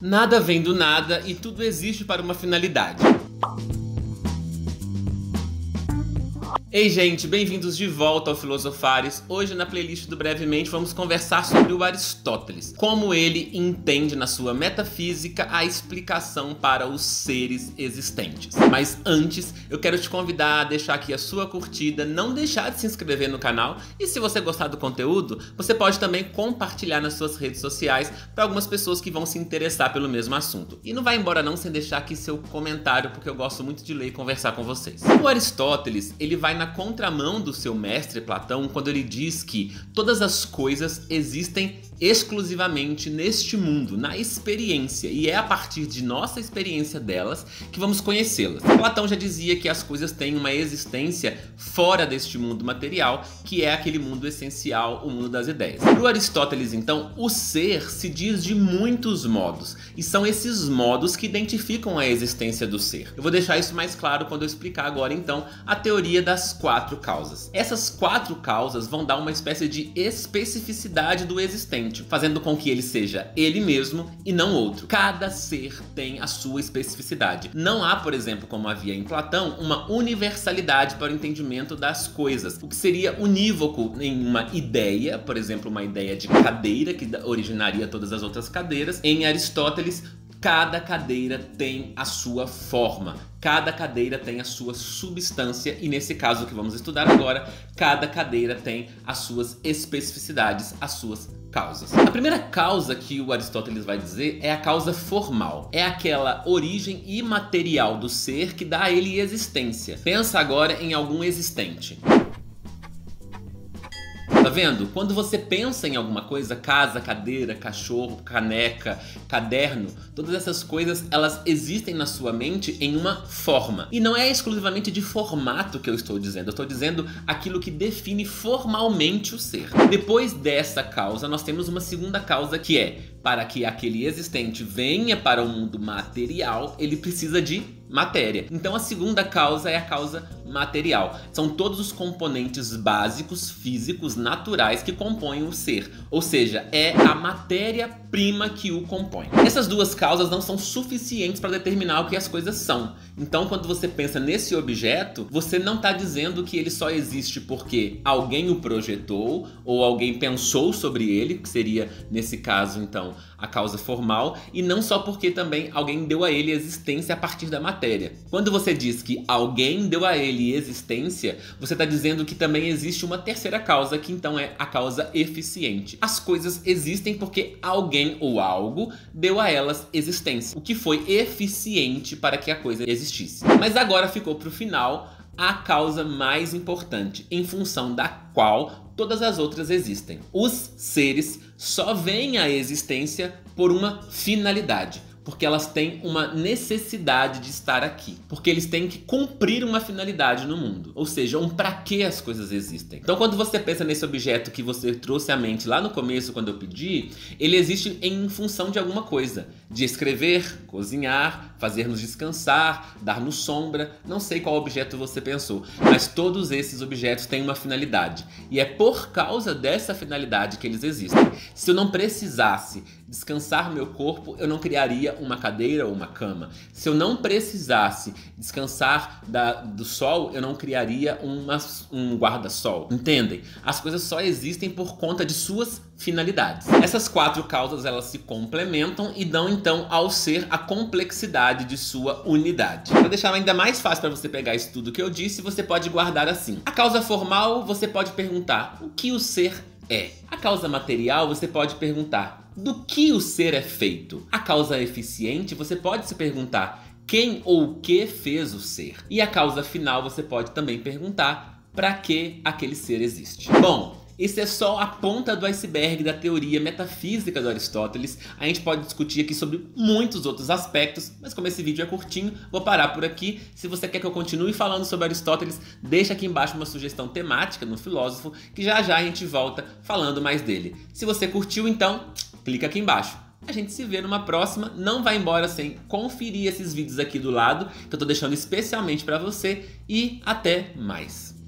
Nada vem do nada e tudo existe para uma finalidade. Ei gente, bem-vindos de volta ao Filosofares. Hoje na playlist do Brevemente vamos conversar sobre o Aristóteles, como ele entende na sua metafísica a explicação para os seres existentes. Mas antes, eu quero te convidar a deixar aqui a sua curtida, não deixar de se inscrever no canal e se você gostar do conteúdo, você pode também compartilhar nas suas redes sociais para algumas pessoas que vão se interessar pelo mesmo assunto. E não vai embora não sem deixar aqui seu comentário, porque eu gosto muito de ler e conversar com vocês. O Aristóteles, ele vai na contramão do seu mestre Platão quando ele diz que todas as coisas existem exclusivamente neste mundo, na experiência, e é a partir de nossa experiência delas que vamos conhecê-las. Platão já dizia que as coisas têm uma existência fora deste mundo material, que é aquele mundo essencial, o mundo das ideias. Para o Aristóteles, então, o ser se diz de muitos modos, e são esses modos que identificam a existência do ser. Eu vou deixar isso mais claro quando eu explicar agora, então, a teoria das 4 causas. Essas 4 causas vão dar uma espécie de especificidade do existente, fazendo com que ele seja ele mesmo e não outro. Cada ser tem a sua especificidade. Não há, por exemplo, como havia em Platão, uma universalidade para o entendimento das coisas, o que seria unívoco em uma ideia, por exemplo, uma ideia de cadeira que originaria todas as outras cadeiras. Em Aristóteles, cada cadeira tem a sua forma, cada cadeira tem a sua substância e nesse caso que vamos estudar agora, cada cadeira tem as suas especificidades, as suas causas. A primeira causa que o Aristóteles vai dizer é a causa formal. É aquela origem imaterial do ser que dá a ele existência. Pensa agora em algum existente. Tá vendo? Quando você pensa em alguma coisa, casa, cadeira, cachorro, caneca, caderno, todas essas coisas, elas existem na sua mente em uma forma. E não é exclusivamente de formato que eu estou dizendo, eu estou dizendo aquilo que define formalmente o ser. Depois dessa causa, nós temos uma segunda causa que é, para que aquele existente venha para o mundo material, ele precisa de matéria. Então a segunda causa é a causa material. São todos os componentes básicos, físicos, naturais que compõem o ser. Ou seja, é a matéria-prima que o compõe. Essas duas causas não são suficientes para determinar o que as coisas são. Então quando você pensa nesse objeto, você não está dizendo que ele só existe porque alguém o projetou ou alguém pensou sobre ele, que seria nesse caso então a causa formal, e não só porque também alguém deu a ele existência a partir da matéria. Quando você diz que alguém deu a ele existência, você está dizendo que também existe uma terceira causa, que então é a causa eficiente. As coisas existem porque alguém ou algo deu a elas existência, o que foi eficiente para que a coisa existisse. Mas agora ficou para o final a causa mais importante, em função da qual todas as outras existem. Os seres só vêm à existência por uma finalidade, porque elas têm uma necessidade de estar aqui, porque eles têm que cumprir uma finalidade no mundo, ou seja, um para que as coisas existem. Então quando você pensa nesse objeto que você trouxe à mente lá no começo quando eu pedi, ele existe em função de alguma coisa, de escrever, cozinhar, fazer-nos descansar, dar-nos sombra, não sei qual objeto você pensou, mas todos esses objetos têm uma finalidade, e é por causa dessa finalidade que eles existem. Se eu não precisasse descansar meu corpo, eu não criaria uma cadeira ou uma cama. Se eu não precisasse descansar do sol, eu não criaria um guarda-sol. Entendem? As coisas só existem por conta de suas finalidades. Essas 4 causas, elas se complementam e dão então ao ser a complexidade de sua unidade. Para deixar ainda mais fácil para você pegar isso tudo que eu disse, você pode guardar assim. A causa formal, você pode perguntar o que o ser é. A causa material, você pode perguntar do que o ser é feito. A causa eficiente, você pode se perguntar quem ou o que fez o ser. E a causa final, você pode também perguntar para que aquele ser existe. Bom, isso é só a ponta do iceberg da teoria metafísica do Aristóteles. A gente pode discutir aqui sobre muitos outros aspectos, mas como esse vídeo é curtinho, vou parar por aqui. Se você quer que eu continue falando sobre Aristóteles, deixa aqui embaixo uma sugestão temática no Filósofo, que já já a gente volta falando mais dele. Se você curtiu, então, clica aqui embaixo. A gente se vê numa próxima. Não vai embora sem conferir esses vídeos aqui do lado, que eu tô deixando especialmente para você. E até mais!